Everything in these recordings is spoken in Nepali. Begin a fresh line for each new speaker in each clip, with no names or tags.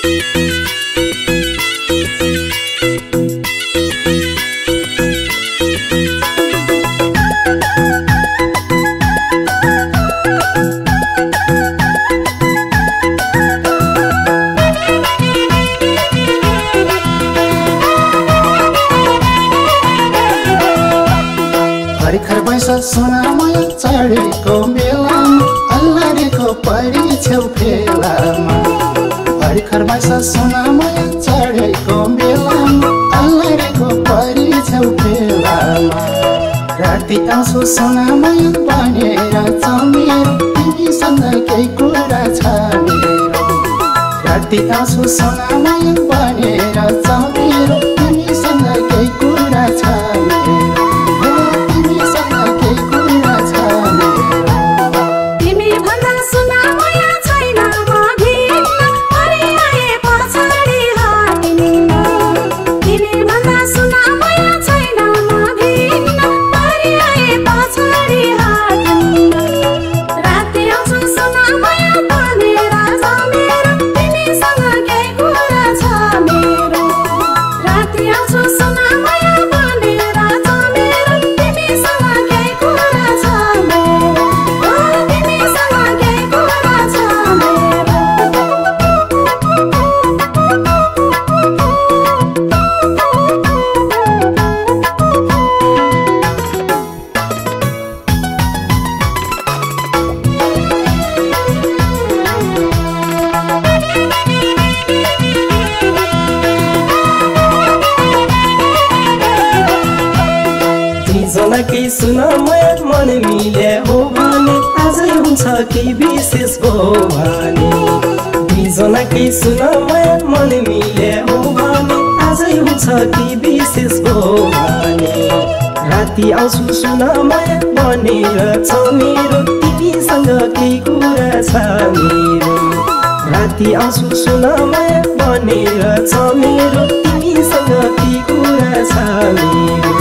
भर्खर बैस सोनामय चढेको बेलामा अल्लारेको परी छेउ फेलामा भर्खर बैस सोनामय चढेको बेलामा अल्लारेको परी छेउ फेलामा राति आउँछु सोनामय बनेर मेरो तिमीसँग केही कुरा छ मेरो राति आउँछु सोनामय बनेर मेरो तिमीसँग केही कुरा छ मेरो
केही सुन मन मिले हो भने आजै हुन्छ कि विशेष हो भने दुईजना केही सुन मन मिले हो भने आजै हुन्छ कि विशेष हो भने राति आउँछु सुनमय बनेर छ मेरो तिमीसँग केही कुरा छ मेरो राति आउँछु सुनमय बनेर छ मेरो तिमीसँग केही कुरा छ मेरो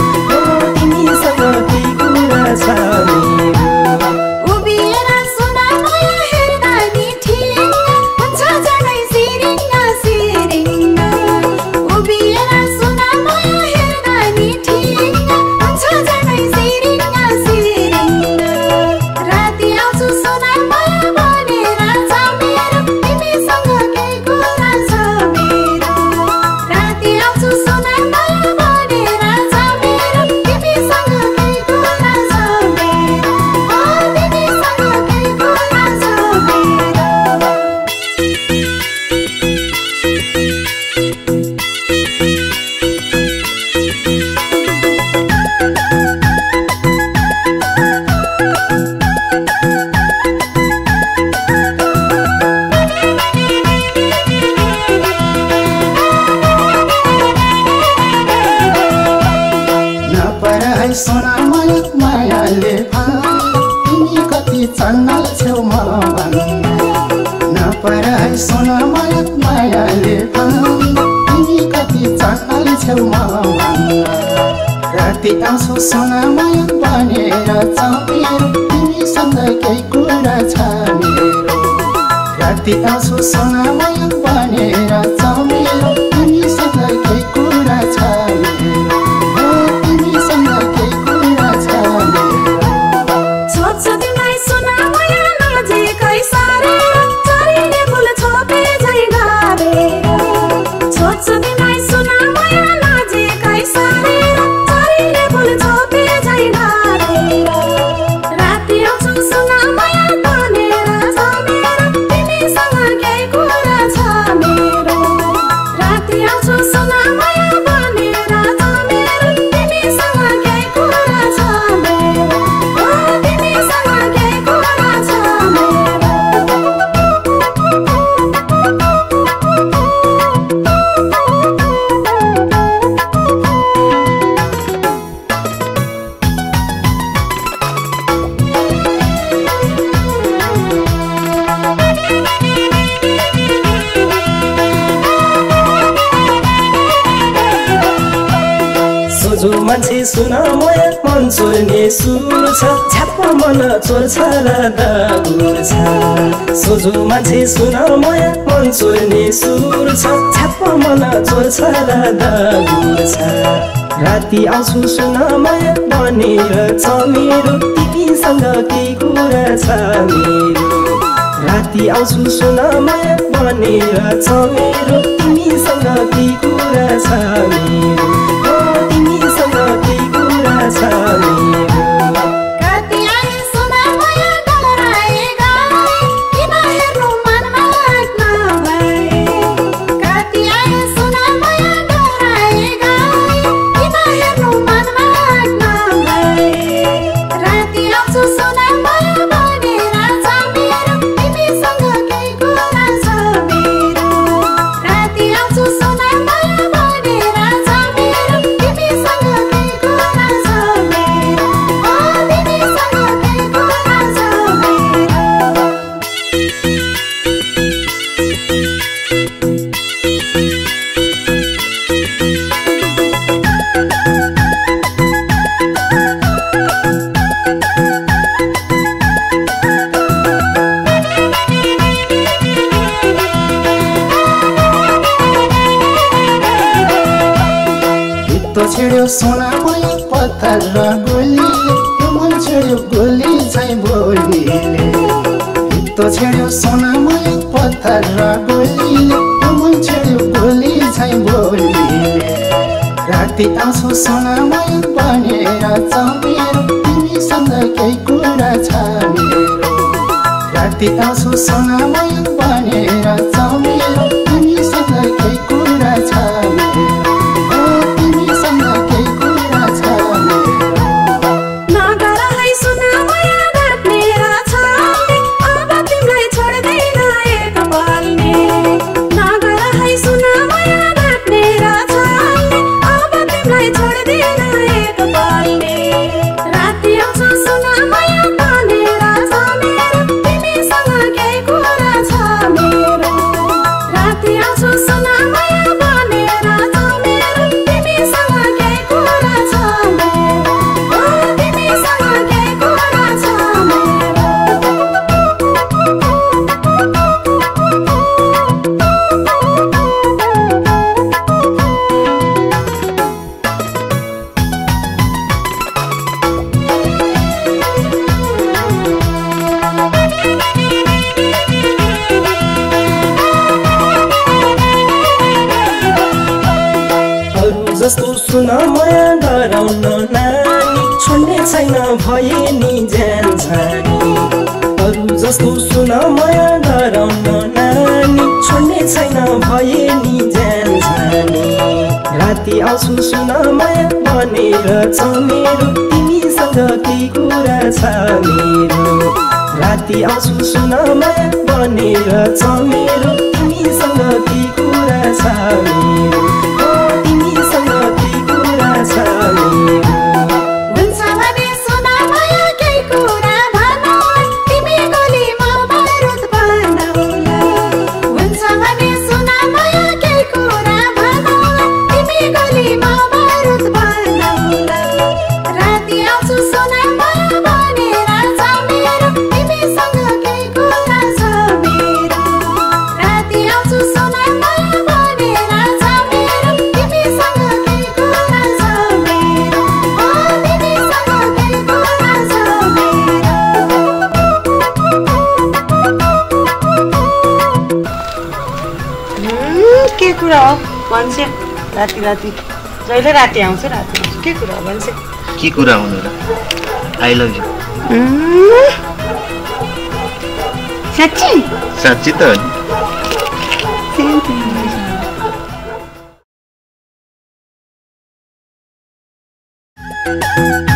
सोनामय मायाले तिमी कति चन्नल छेउ म नपराई सोनामय मायाले तिमी कति चन्नल छेउ म राति आउँछु सोनामय बनेर मेरो तिमीसँग केही कुरा छ मेरो राति आउँछु सोनामय बनेर मेरो तिमीसँग केही कुरा छ मेरो
जो मान्छे सुनमय मन चोर्ने सुर छ छ्याप्प मन चोर्छ र दागुर छ सोझो मान्छे सुन माया मन चोर्ने सुर छ छाप मन चोर्छ र दगुर छ राति आउँछु सुन माया बनेर छ मेरो तिमीसँग के कुरा छ मेरो राति आउँछु सुन माया बनेर छ मेरो तिमीसँग के कुरा छ मेरो तिमीसँग के कुरा छ मेरो
छेड्यो सोना माया पत्थर र गोलीले त्यो मन छेड्यो गोली चाहिँ बोलीले हित्तो छेड्यो सोना माया पत्थर र गोलीले त्यो मन छेड्यो गोली चाहिँ बोलीले राति आउँछु सोना माया बनेर छ मेरो तिमीसँग केही कुरा छ मेरो राति आउँछु सोना माया बनेर छ मेरो तिमीसँग केही कुरा छ मेरो
जस्तो सुन माया डराउन नानी छोड्ने छैन भए नि ज्यान छानी अरू जस्तो सुन माया डराउन नानी छोड्ने छैन भए नि ज्यान छानी राति आउँछु सुन माया बनेर छ मेरो तिमीसँग के कुरा छ मेरो राति आउँछु सुन माया बनेर छ मेरो तिमीसँग के कुरा छ मेरो
के कुरा हो भन्छे राति राति जहिले राति आउँछ राति के कुरा हो भन्छे
के कुरा हुनु र आई लभ यु
साच्चै
साच्चै त
हो नि